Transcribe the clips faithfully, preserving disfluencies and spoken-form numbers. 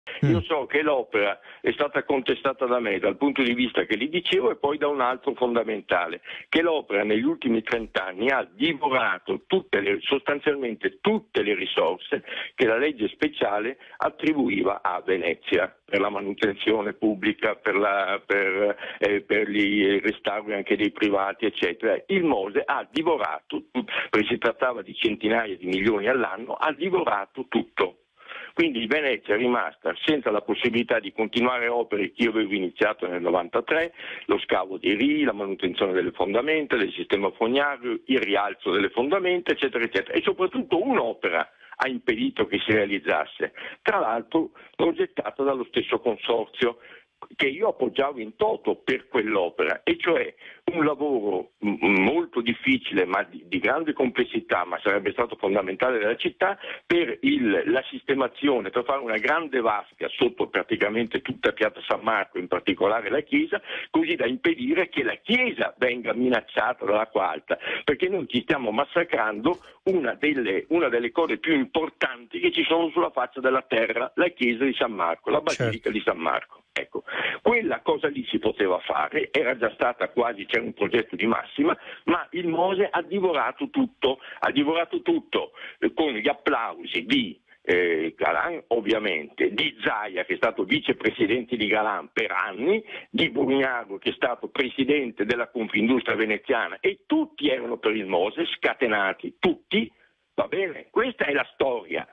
Mm. Io so che l'opera è stata contestata da me dal punto di vista che li dicevo e poi da un altro fondamentale, che l'opera negli ultimi trent'anni ha divorato tutte le, sostanzialmente tutte le risorse che la legge speciale attribuiva a Venezia per la manutenzione pubblica, per, la, per, eh, per i restauri anche dei privati, eccetera. Il Mose ha divorato, perché si trattava di centinaia di milioni all'anno, ha divorato tutto. Quindi Venezia è rimasta senza la possibilità di continuare opere che io avevo iniziato nel novantatré, lo scavo dei rii, la manutenzione delle fondamenta, del sistema fognario, il rialzo delle fondamenta, eccetera, eccetera. E soprattutto un'opera ha impedito che si realizzasse, tra l'altro progettata dallo stesso consorzio che io appoggiavo in toto per quell'opera, e cioè un lavoro molto difficile ma di, di grande complessità, ma sarebbe stato fondamentale della città, per il, la sistemazione, per fare una grande vasca sotto praticamente tutta Piazza San Marco, in particolare la chiesa, così da impedire che la chiesa venga minacciata dall'acqua alta, perché noi ci stiamo massacrando una delle, una delle cose più importanti che ci sono sulla faccia della terra, la chiesa di San Marco, la basilica Certo. di San Marco. Ecco, quella cosa lì si poteva fare, era già stata quasi, c'era un progetto di massima, ma il Mose ha divorato tutto, ha divorato tutto eh, con gli applausi di eh, Galan ovviamente, di Zaia che è stato vicepresidente di Galan per anni, di Burniago che è stato presidente della Confindustria veneziana, e tutti erano per il Mose, scatenati, tutti, va bene, questa è la storia.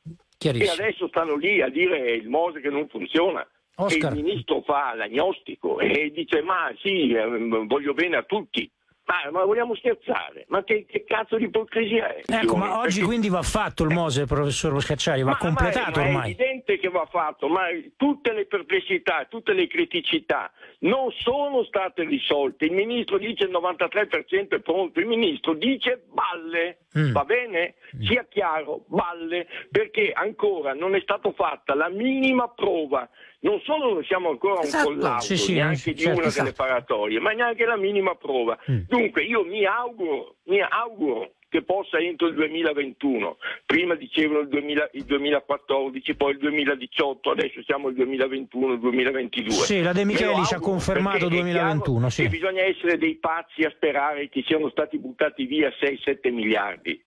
E adesso stanno lì a dire il Mose che non funziona. Oscar. E il ministro fa l'agnostico e dice ma sì, eh, voglio bene a tutti. Ma, ma vogliamo scherzare? Ma che, che cazzo di ipocrisia è? Ecco, ma oggi Perché... quindi va fatto il Mose, professor Scacciari, va ma, completato ma è, ormai. È evidente che va fatto, ma tutte le perplessità, tutte le criticità non sono state risolte. Il ministro dice il novantatré per cento è pronto, il ministro dice balle, mm. va bene? Sia chiaro, balle, perché ancora non è stata fatta la minima prova. Non solo non siamo ancora a un esatto. collaudo, sì, sì, neanche di certo, una esatto. delle paratorie, ma neanche la minima prova. Mm. Dunque io mi auguro, mi auguro che possa entro il duemilaventuno, prima dicevano il, duemila, il duemilaquattordici, poi il duemiladiciotto, adesso siamo al duemilaventuno, il duemilaventidue. Sì, la De Micheli ci ha confermato duemilaventuno. Sì. Che bisogna essere dei pazzi a sperare che siano stati buttati via sei sette miliardi.